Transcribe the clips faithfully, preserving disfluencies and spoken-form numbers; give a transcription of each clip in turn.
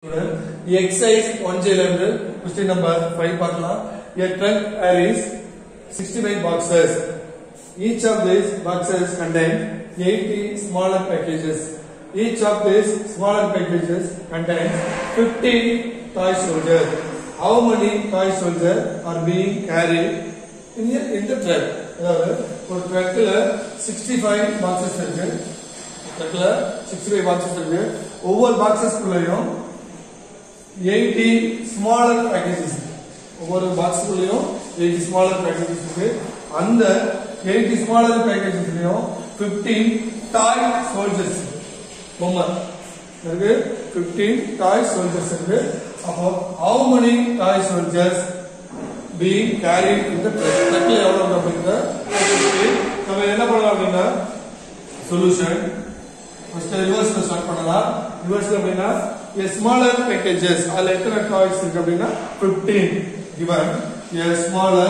Exercise one eleven, question number five பார்க்கலாம். A truck carries sixty-nine boxes. Each of these boxes contain eighty smaller packages. Each of these smaller packages contains fifteen toy soldiers. How many toy soldiers are being carried in the, in the truck? அதாவது ஒரு ட்ரக்ல sixty-five boxes இருக்கு. ட்ரக்ல sixty-five boxes இருக்கு. ஒவ்வொரு boxes குள்ளேயும் eighty smaller packages. ஒவ்வொரு box குள்ளேயும் eighty smaller packages இருக்கு. அந்த eighty smaller packages குள்ளேயும் fifteen toy soldiers பொம்மை இருக்கு. fifteen toy soldiers இருக்கு. அப்போ how many toy soldiers being carried in the truck? ட்ரக்ல எவ்வளவு அப்படிங்கற நம்ம என்ன பண்ணலாம் அப்படினா சொல்யூஷன் ஃபர்ஸ்ட் ரிவர்ஸ்ல ஸ்டார்ட் பண்ணலாம். ரிவர்ஸ்ல அப்படினா a smaller packages all எத்தனை டாய்ஸ் இருக்கு அப்படினா fifteen given a smaller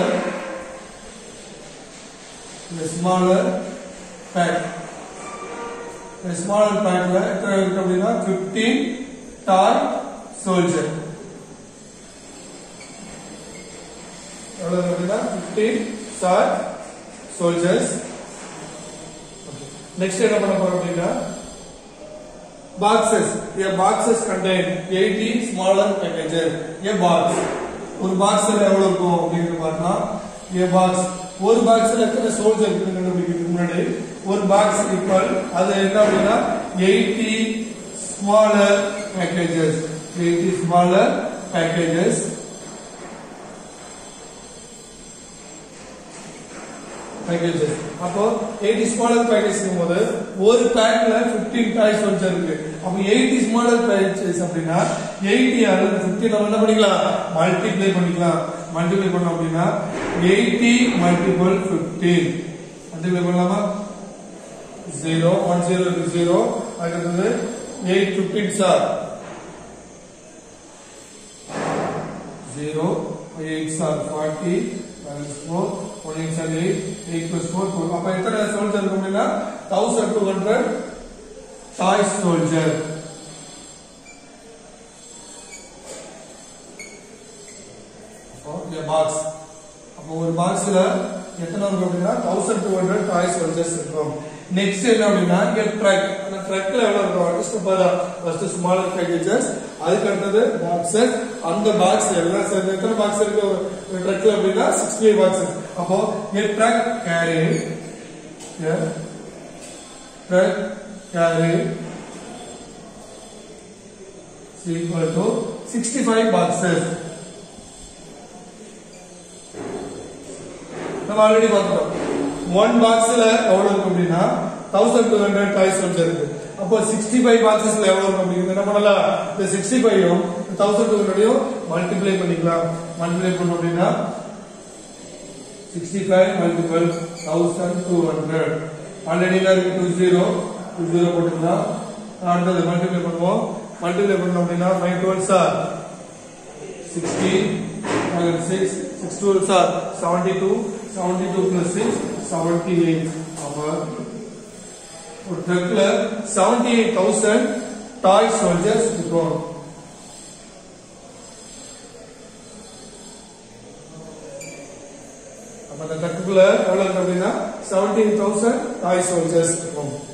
a smaller pack a smaller packல எத்தனை இருக்கு அப்படினா fifteen toy soldier எவ்வளவு அப்படினா fifteen toy soldiers. Next என்ன பண்ண போறோம் அப்படினா boxes. A boxes contain eighty smaller packages. A box ஒரு boxல எவ்வளவு இருக்கும் அப்படிங்கறது பார்த்தா a box ஒரு boxல எத்தனை soldier இருக்குன்னு கண்டுபிடிக்கிறதுக்கு முன்னாடி ஒரு box equal அது என்ன அப்படினா eighty smaller packages. eighty smaller packages. packages. அப்போ eighty smaller packages இருக்கும்போது ஒரு பேக்ல fifteen toy soldier இருக்கு. அப்ப eighty smaller packages அப்படினா eighty ஆல fifteen நம்ம என்ன பண்ணிக்கலாம் மல்டிப்ளை பண்ணிக்கலாம். மல்டிப்ளை பண்ணோம் அப்படினா eighty multiple fifteen மல்டிப்ளை பண்ணலாமா zero one zero to zero அடுத்து eight fifteens are zero eights are forty minus four one eights are eight eight plus four twelve. அப்ப எத்தனை soldier இருக்கு அப்படினா twelve hundred toy soldier. Okay box அப்ப ஒரு பாக்ஸ்ல எத்தனை இருக்கு அப்படினா twelve hundred toy soldiers இருக்கும். நெக்ஸ்ட் என்ன அப்படினா இங்க ட்ரக் அந்த ட்ரக்ல எவ்வளவு இருக்கும் ஃபர்ஸ்ட் பாரு ஃபர்ஸ்ட் ஸ்மாலர் பேக்கேजेस அதுக்கு அடுத்து பாக்ஸஸ் அந்த பாக்ஸ் எல்லாம் சேர்ந்து எத்தனை பாக்ஸ் இருக்கு ஒரு ட்ரக்ல அப்படினா sixty-five பாக்ஸஸ். அப்போ a truck carry a truck carry is equal to sixty-five boxes. நம்ம ஆல்ரெடி பார்த்தோம் one boxல எவ்வளவு இருக்கு அப்படினா twelve hundred toy soldier இருக்கு. அப்போ sixty-five boxesல எவ்வளவு இருக்கு அப்படிங்கறது என்ன பண்ணலாம் இந்த sixty-five யும் twelve hundred யும் மல்டிப்ளை பண்ணிக்கலாம். மல்டிப்ளை பண்ணோம் அப்படினா sixty-five multiple twelve hundred already இருக்கு two zero two zero போட்டுக்கலாம். அடுத்து மல்டிப்ளை பண்ணுவோம். மல்டிப்ளை பண்ணோம் அப்படினா five twelves are sixty six six twelves are seventy-two seventy-two plus six seventy-eight. அப்ப ஒரு ட்ரக்ல seventy-eight thousand toy soldiers இருக்கும். அப்ப அந்த ட்ரக்ல எவ்வளவு இருக்கு அப்படினா seventeen thousand toy soldiers இருக்கும்.